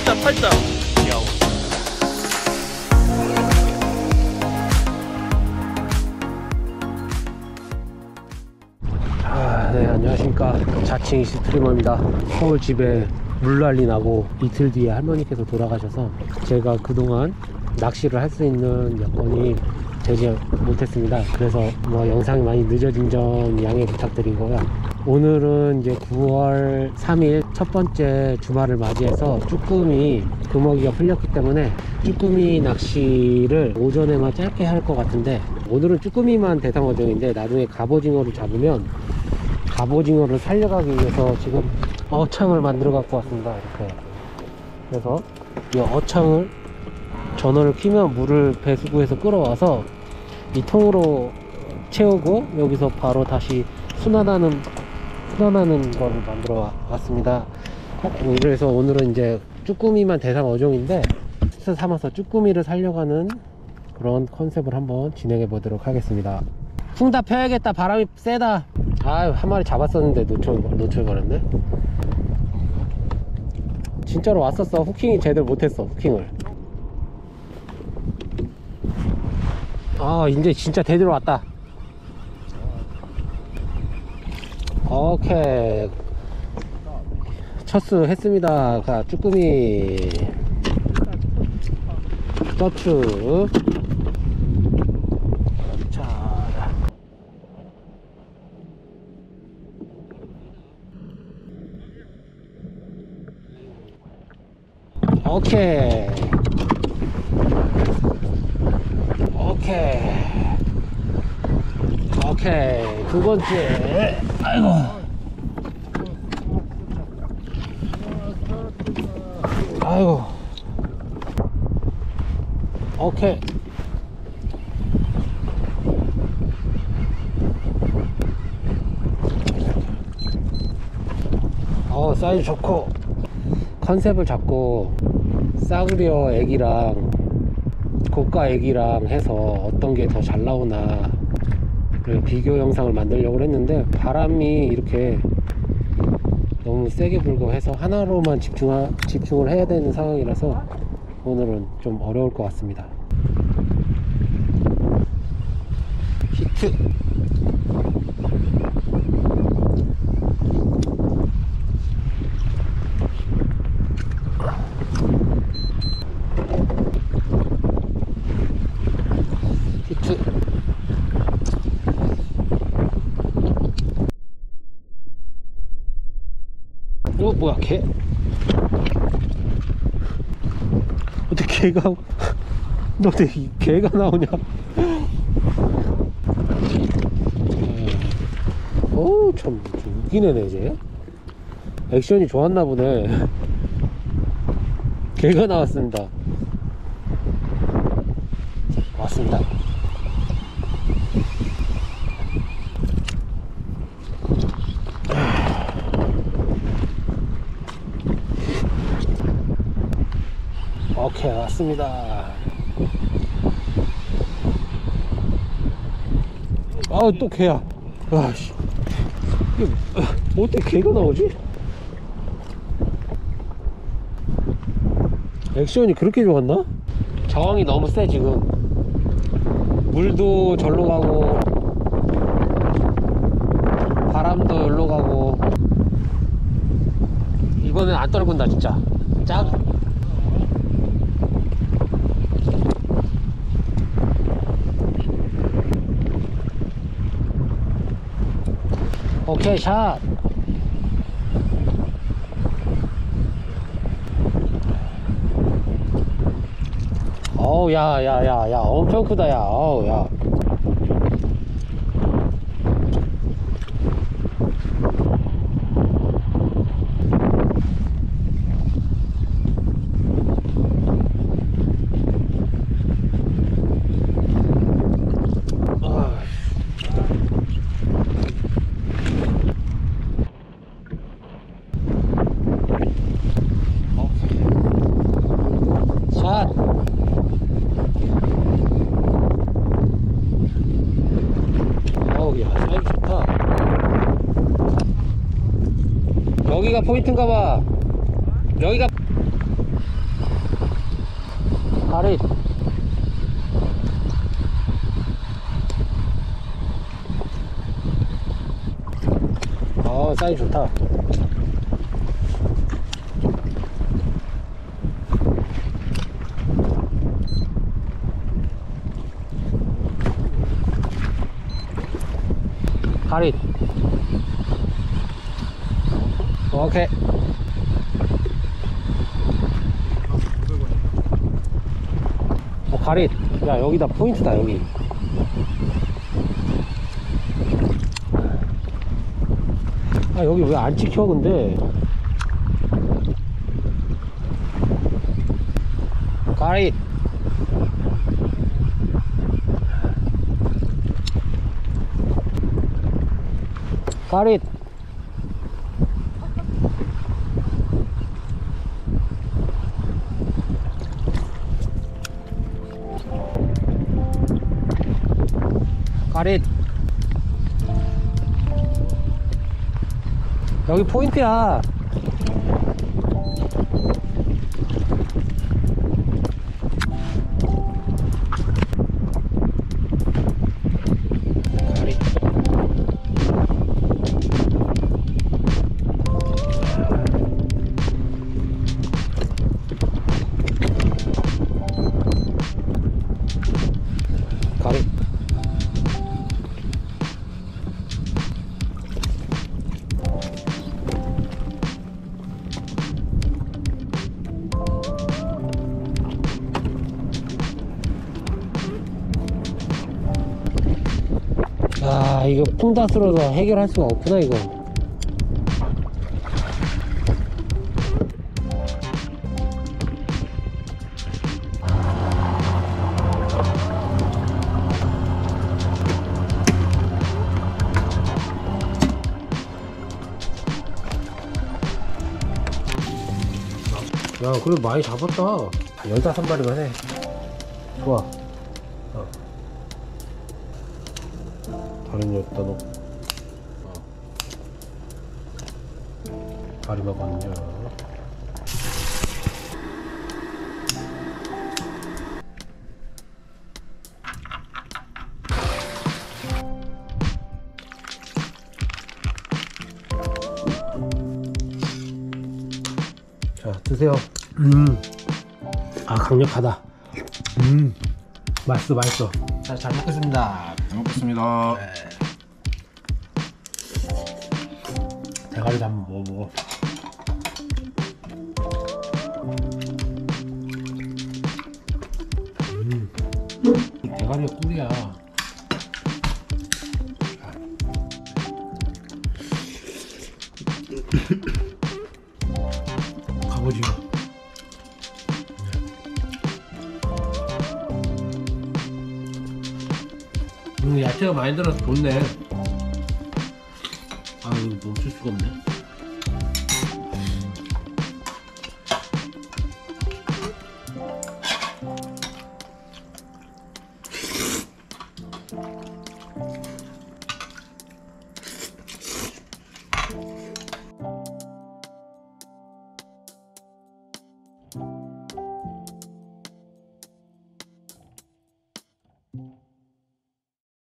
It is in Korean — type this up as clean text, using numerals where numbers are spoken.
팔자. 귀여워. 네, 안녕하십니까. 자칭 스트리머입니다. 서울 집에 물난리 나고 이틀 뒤에 할머니께서 돌아가셔서 제가 그동안 낚시를 할 수 있는 여건이 되지 못했습니다. 그래서 뭐 영상이 많이 늦어진 점 양해 부탁드리고요. 오늘은 이제 9월 3일 첫 번째 주말을 맞이해서 쭈꾸미 금어기가 풀렸기 때문에 쭈꾸미 낚시를 오전에만 짧게 할 것 같은데, 오늘은 쭈꾸미만 대상 어종인데 나중에 갑오징어를 잡으면 갑오징어를 살려가기 위해서 지금 어창을 만들어 갖고 왔습니다. 이렇게. 그래서 이 어창을 전원을 켜면 물을 배수구에서 끌어와서 이 통으로 채우고 여기서 바로 다시 순환하는 거를 만들어 왔습니다. 그래서 오늘은 이제 쭈꾸미만 대상 어종인데 스트 삼아서 쭈꾸미를 살려가는 그런 컨셉을 한번 진행해 보도록 하겠습니다. 풍 다 펴야겠다. 바람이 세다. 아유, 한 마리 잡았었는데 놓쳐버렸네. 진짜로 왔었어. 후킹이 제대로 못했어. 후킹을. 아, 이제 진짜 제대로 왔다. 오케이, 첫수 했습니다. 자, 쭈꾸미 떠추. 자, 오케이 오케이 오케이. 두 번째. 아이고. 아이고. 오케이. 사이즈 좋고. 컨셉을 잡고 싸구려 애기랑 고가 애기랑 해서 어떤 게 더 잘 나오나 비교 영상을 만들려고 했는데, 바람이 이렇게 너무 세게 불고 해서 하나로만 집중을 해야 되는 상황이라서 오늘은 좀 어려울 것 같습니다. 히트. 히트. 뭐야, 개? 어떻게 개가 너 어떻게 개가 나오냐? 어우, 참 웃기네. 이제 액션이 좋았나 보네. 개가 나왔습니다. 왔습니다. 오케이, 왔습니다. 아우, 또 개야. 아씨, 이게 어떻게 개가 나오지? 액션이 그렇게 좋았나? 저항이 너무 세. 지금 물도 절로 가고 바람도 여기로 가고. 이번엔 안 떨군다 진짜. 오케이, 샷. 어우, 야, 엄청 크다, 야. 어우, 야. 여기가 포인트인가봐. 여기가 가리. 사이즈 좋다. 가리. 오케이. 가리. 야, 여기다 포인트다, 여기. 여기 왜 안 찍혀, 근데? 가리. 가리. 가리. 여기 포인트야. 가리. 가리. 이거 풍다스러워서 해결할 수가 없구나, 이거. 야, 그래도 많이 잡았다. 15마리만 해. 좋아. 다른 여기다 놓고. 다리 먹었냐. 자, 드세요. 강력하다. 맛있어, 맛있어. 자, 잘 먹겠습니다. 잘 먹겠습니다. 네. 대가리도 한번 먹어보고. 대가리가 꿀이야. 갑오징어. 야채가 많이 들어서 좋네. 이거 멈출 수가 없네.